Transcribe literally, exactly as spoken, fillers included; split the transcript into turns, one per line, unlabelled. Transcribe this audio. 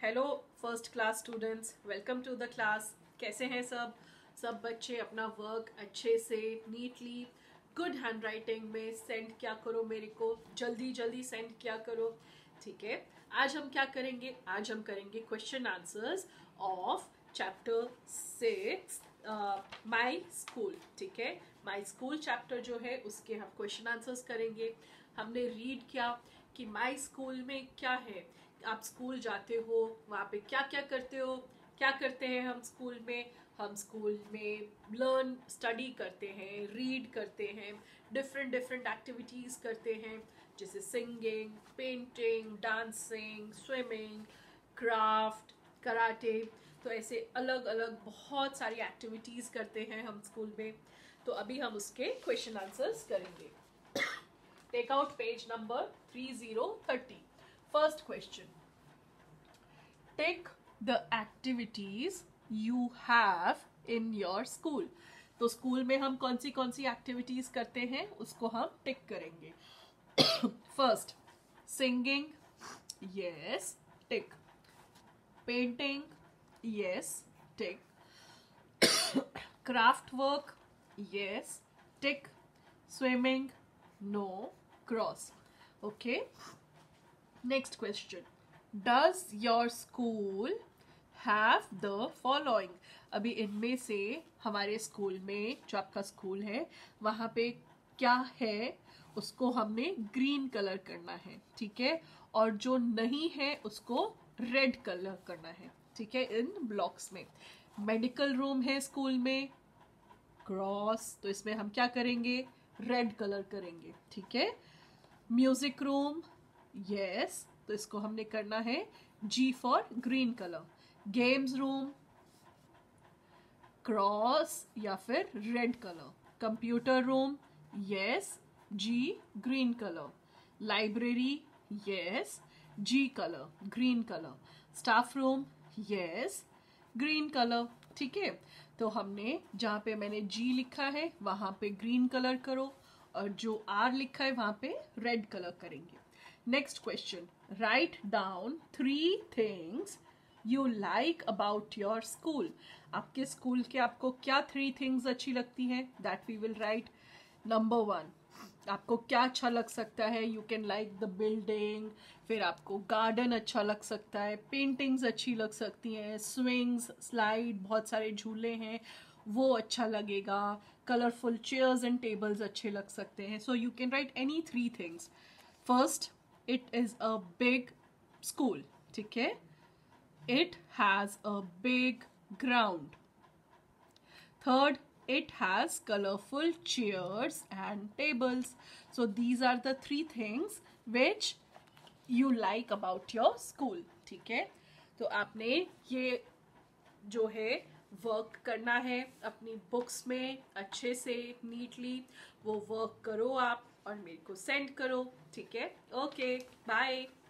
Hello first class students, welcome to the class. कैसे हैं सब सब बच्चे? अपना वर्क अच्छे से नीटली गुड हैंड राइटिंग में सेंड क्या करो, मेरे को जल्दी जल्दी सेंड क्या करो। ठीक है, आज हम क्या करेंगे? आज हम करेंगे question answers of chapter six my school. ठीक है, माई स्कूल चैप्टर जो है उसके हम क्वेश्चन आंसर्स करेंगे। हमने रीड किया कि माई स्कूल में क्या है, आप स्कूल जाते हो, वहाँ पे क्या क्या करते हो, क्या करते हैं हम स्कूल में। हम स्कूल में लर्न स्टडी करते हैं, रीड करते हैं, डिफरेंट डिफरेंट एक्टिविटीज़ करते हैं, जैसे singing, painting, dancing, swimming, craft, karate. तो ऐसे अलग अलग बहुत सारी एक्टिविटीज़ करते हैं हम स्कूल में। तो अभी हम उसके क्वेश्चन आंसर्स करेंगे। Take out page number three zero thirty. First question. Tick the activities you have in your school. तो स्कूल में हम कौन सी कौन सी एक्टिविटीज करते हैं उसको हम टिक करेंगे। First, singing, yes, tick. Painting, yes, tick. Craft work, yes, tick. Swimming, no, cross. Okay, next question, does your school have the following. अभी इनमें से हमारे स्कूल में, जो आपका स्कूल है वहाँ पे क्या है उसको हमने ग्रीन कलर करना है। ठीक है, और जो नहीं है उसको रेड कलर करना है। ठीक है, इन ब्लॉक्स में। मेडिकल रूम है स्कूल में, क्रॉस, तो इसमें हम क्या करेंगे? रेड कलर करेंगे। ठीक है, म्यूजिक रूम, यस, तो इसको हमने करना है G for green colour. Games room, cross या फिर red colour. Computer room, yes, G green colour. Library, yes, G colour, green colour. Staff room, yes, green colour. ठीक है, तो हमने जहाँ पे मैंने जी लिखा है वहां पे ग्रीन कलर करो, और जो आर लिखा है वहां पे रेड कलर करेंगे। Next question, write down three things you like about your school. आपके स्कूल के आपको क्या थ्री थिंग्स अच्छी लगती हैं? That we will write. Number one, आपको क्या अच्छा लग सकता है? You can like the building, फिर आपको गार्डन अच्छा लग सकता है, पेंटिंग्स अच्छी लग सकती हैं, स्विंग्स, स्लाइड, बहुत सारे झूले हैं वो अच्छा लगेगा, कलरफुल चेयर्स एंड टेबल्स अच्छे लग सकते हैं। So you can write any three things. First, it is a big school. ठीक है, it has a big ground. Third, it has colorful chairs and tables. So these are the three things which you like about your school. ठीक है, तो आपने ये जो है work करना है अपनी बुक्स में अच्छे से नीटली, वो वर्क करो आप और मेरे को सेंड करो। ठीक है, ओके, बाय।